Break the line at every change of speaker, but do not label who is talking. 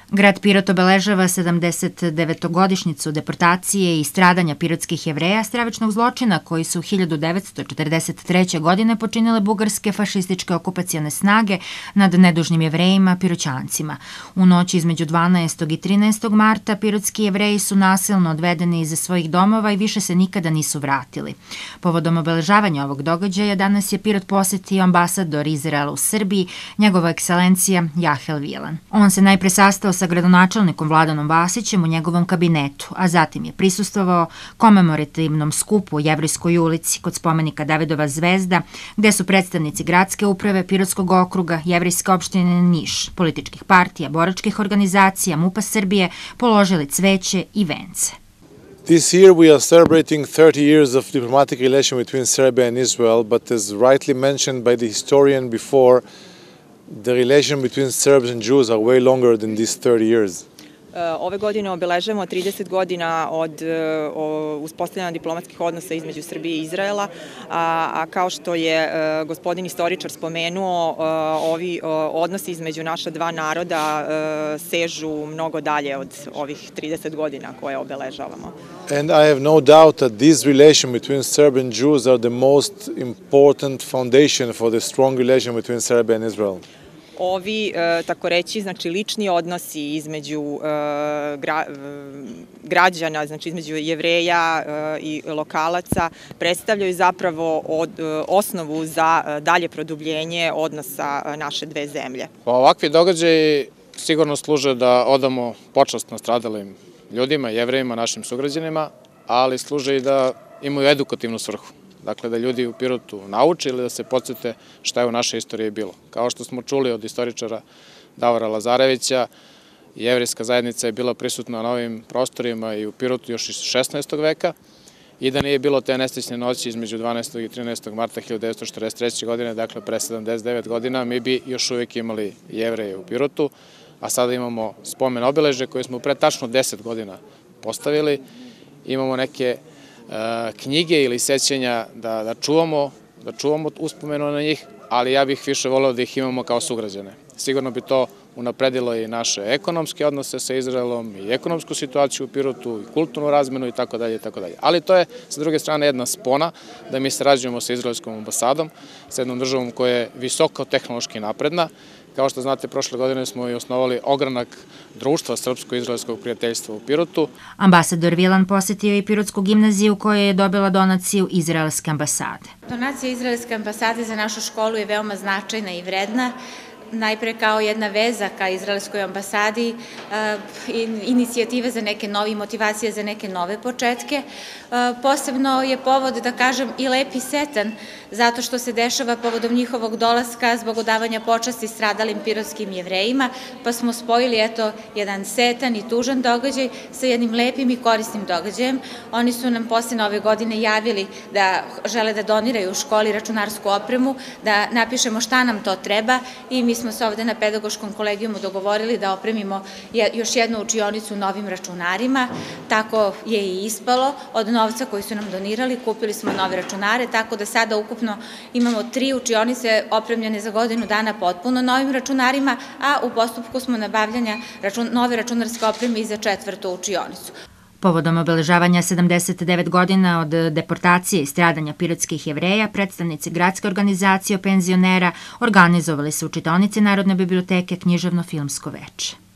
Grad Pirot obeležava 79-godišnjicu deportacije i stradanja pirotskih Jevreja, stravičnog zločina koji su 1943. godine počinile bugarske fašističke okupacione snage nad nedužnim Jevrejima Piroćancima. U noći između 12. i 13. marta pirotski Jevreji su nasilno odvedeni iz svojih domova i više se nikada nisu vratili. Povodom obeležavanja ovog događaja danas je Pirot posetio ambasador Izraela u Srbiji, njegova ekscelencija Jahel Vilan. On se najpre sastao sa gradonačelnikom Vladanom Vasićem u njegovom kabinetu, a zatim je prisustvovao komemorativnom skupu u Jevrejskoj ulici kod spomenika Davidova zvezda, gde su predstavnici gradske uprave, Pirotskog okruga, Jevrejske opštine Niš, političkih partija, boračkih organizacija, MUP-a Srbije položili cveće i vence.
This year we are celebrating 30 years of diplomatic relation between Serbia and Israel, but as rightly mentioned by the historian before, the relation between Serbs and Jews are way longer than these 30 years.
Ove godine obeležavamo 30 godina od uspostavljanja diplomatskih odnosa između Srbije i Izraela, a kao što je gospodin istoričar spomenuo, ovi odnosi između naša dva naroda sežu mnogo dalje od ovih 30 godina koje obeležavamo.
And I have no doubt that this relation between Serbs and Jews are the most important foundation for the strong relation between Serbia and Israel.
Ovi, tako reći, znači lični odnosi između građana, znači između Jevreja i lokalaca, predstavljaju zapravo osnovu za dalje produbljenje odnosa naše dve zemlje.
Ovakvi događaji sigurno služe da odamo počast nastradalim ljudima, Jevrejima, našim sugrađanima, ali služe i da imaju edukativnu svrhu. Dakle, da ljudi u Pirotu nauče ili da se podsjete šta je u našoj istoriji bilo. Kao što smo čuli od istoričara Davora Lazarevića, jevrejska zajednica je bila prisutna na ovim prostorima i u Pirotu još iz 16. veka i da nije bilo te nesrećne noći između 12. i 13. marta 1943. godine, dakle pre 79 godina, mi bi još uvijek imali Jevreje u Pirotu, a sada imamo spomen obeležje koje smo pre tačno 10 godina postavili. Imamo neke knjige ili sećanja da čuvamo uspomenu na njih, ali ja bih više voleo da ih imamo kao sugrađane. Sigurno bi to unapredilo i naše ekonomske odnose sa Izraelom i ekonomsku situaciju u Pirotu i kulturnu razmenu i tako dalje i tako dalje. Ali to je, sa druge strane, jedna spona da mi sarađujemo sa izraelskom ambasadom, sa jednom državom koja je visoko tehnološki napredna. Kao što znate, prošle godine smo i osnovali ogranak društva Srpsko-izraelskog prijateljstva u Pirotu.
Ambasador Vilan posetio i Pirotsku gimnaziju koja je dobila donaciju Izraelske ambasade.
Donacija Izraelske ambasade za našu školu je veoma značajna i vredna. Najpre kao jedna veza ka Izraelskoj ambasadi, inicijativa za neke nove, motivacija za neke nove početke. Posebno je povod, da kažem, i lep i setan, zato što se dešava povodom njihovog dolaska zbog odavanja počasti stradalim pirotskim Jevrejima, pa smo spojili, eto, jedan setan i tužan događaj sa jednim lepim i korisnim događajem. Oni su nam posle Nove godine javili da žele da doniraju u školi računarsku opremu, da napišemo šta nam to treba i mi smo se ovde na pedagoškom kolegijumu dogovorili da opremimo još jednu učionicu novim računarima. Tako je i ispalo. Od novca koji su nam donirali kupili smo nove računare, tako da sada ukupno imamo 3 učionice opremljene za godinu dana potpuno novim računarima, a u postupku smo nabavljanja nove računarske opreme i za 4. učionicu.
Povodom obeležavanja 79 godina od deportacije i stradanja pirotskih Jevreja, predstavnici gradske organizacije penzionera organizovali su u čitaonici Narodne biblioteke književno-filmsko veče.